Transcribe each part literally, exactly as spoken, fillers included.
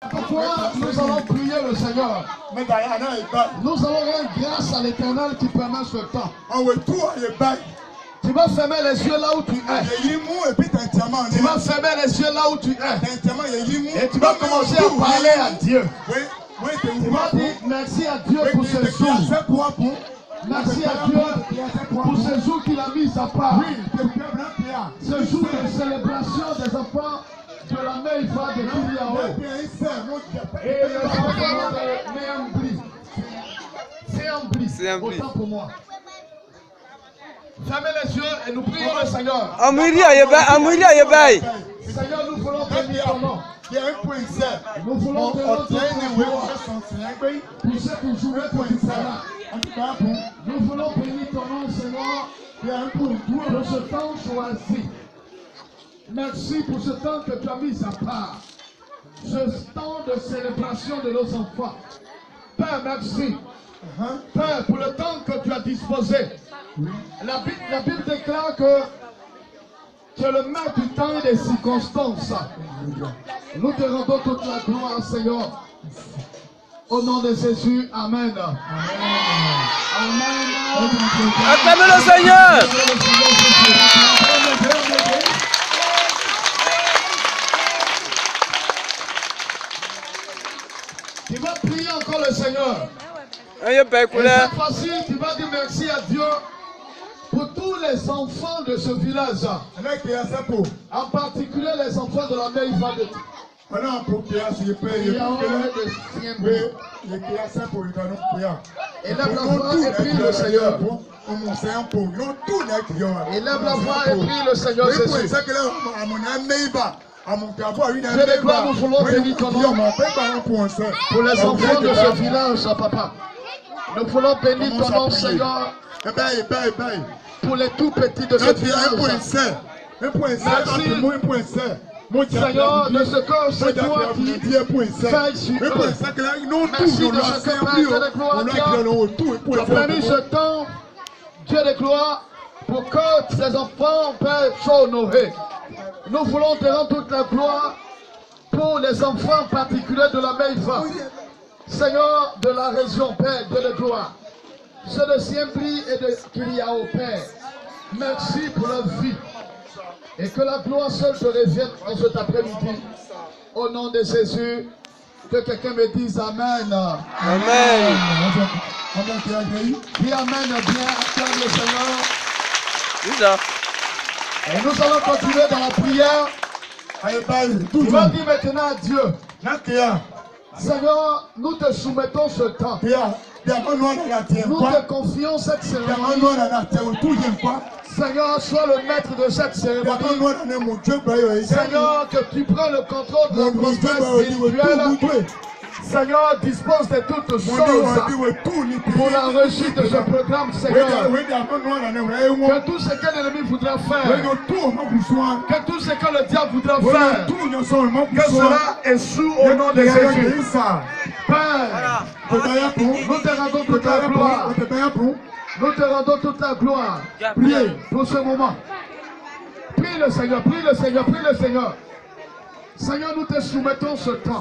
Pourquoi nous allons prier le Seigneur? Nous allons rendre grâce à l'Éternel qui permet ce temps. Tu vas fermer les yeux là où tu es. Tu vas fermer les yeux là où tu es. Et tu vas commencer à parler à Dieu. Tu vas dire merci à Dieu pour ce jour. Merci à Dieu pour ce jour qu'il a mis à part. Ce jour de célébration des enfants de la Meifa de Kiriao. Et les enfants de Méambri. C'est un bris. Autant pour moi. Fermez les yeux et nous prions le Seigneur. Seigneur, nous voulons bénir ton nom. Nous voulons te rendre pour ce que jouer pour du Seigneur. Nous voulons bénir ton nom, Seigneur, pour ce temps choisi. Merci pour ce temps que tu as mis à part. Ce temps de célébration de nos enfants. Père, merci. Père, pour le temps que tu as disposé. La Bible, la Bible déclare que tu es le maître du temps et des circonstances. Nous te rendons toute la gloire, Seigneur. Au nom de Jésus, Amen. Amen. Acclamez le Seigneur. Tu vas prier encore le Seigneur. Et cette fois-ci, tu vas dire merci à Dieu pour tous les enfants de ce village. En particulier les enfants de la Meifa de Élève la voix et prie le Seigneur. Élève la voix et prie le Seigneur Jésus. Je déclare, nous voulons bénir ton nom pour les enfants de ce village, papa. Nous voulons bénir ton nom, Seigneur, pour les tout petits de ce village. Merci, Seigneur, de ce que c'est toi qui fais sur eux. Merci de ce que Père de gloire qui a permis ce temps, Dieu de gloire, pour que ces enfants, Père, soient honorés. Nous voulons te rendre toute la gloire pour les enfants particuliers de la Meifa. Seigneur de la région, Père, Dieu de gloire. Ceux de Siembri et de Kiriao, Père. Merci pour leur vie. Et que la gloire seule te revienne en cet après-midi. Au nom de Jésus, que quelqu'un me dise Amen. Amen. Dis Amen, bien, acclame le Seigneur. C'est ça. Et nous allons continuer dans la prière. Tu vas dire maintenant à Dieu. Seigneur, nous te soumettons ce temps. Nous te confions cette cérémonie. Seigneur, sois le maître de cette cérémonie. Seigneur, que tu prends le contrôle de notre processus spirituel. Seigneur, dispose de toutes choses pour la réussite de ce programme, Seigneur. Que tout ce que l'ennemi voudra faire, que tout ce que le diable voudra faire, que cela échoue au nom de Jésus. Père, nous te rendons toute la gloire. Nous te rendons toute la gloire. Priez pour ce moment. Prie le Seigneur, prie le Seigneur, prie le Seigneur. Seigneur, nous te soumettons ce temps.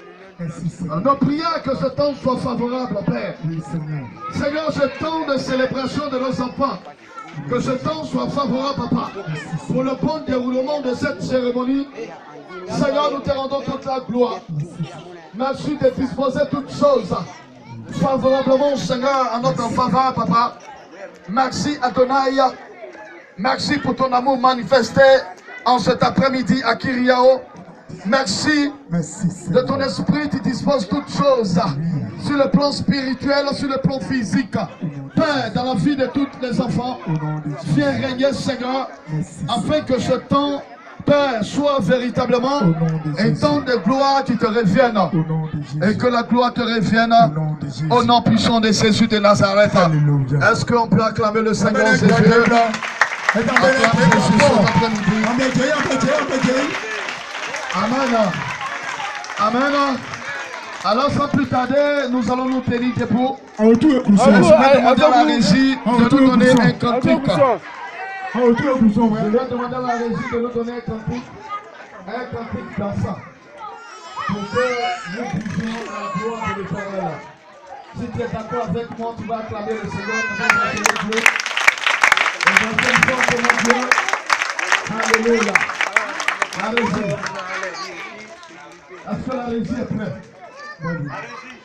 Nos prières, que ce temps soit favorable, Père. Seigneur, ce temps de célébration de nos enfants, que ce temps soit favorable, Papa, pour le bon déroulement de cette cérémonie. Seigneur, nous te rendons toute la gloire. Merci de disposer toutes choses favorablement, Seigneur, à notre faveur, Papa. Merci, Adonai. Merci pour ton amour manifesté en cet après-midi à Kiriao. Merci, Merci de ton esprit qui dispose toutes choses sur le plan spirituel, sur le plan physique. Père, dans la vie de tous les enfants, viens régner, Seigneur, afin que ce temps, Père, soit véritablement un temps de gloire qui te revienne. Et que la gloire te revienne au nom puissant de Jésus de Nazareth. Est-ce qu'on peut acclamer le Seigneur Jésus? Acclamer Jésus cet après-midi. Amen. Amen. Alors sans plus tarder, nous allons nous tenir debout. Je vais demander à la régie de nous donner un cantique. Je vais demander à la régie de nous donner un cantique. Un cantique dansant. pour que nous puissions la gloire de l'Éternel. Si tu es d'accord avec moi, tu vas acclamer le Seigneur. Tu vas acclamer Dieu. Et dans cette forme de mon Dieu. Alléluia. La régie. Est-ce que la régie est prête?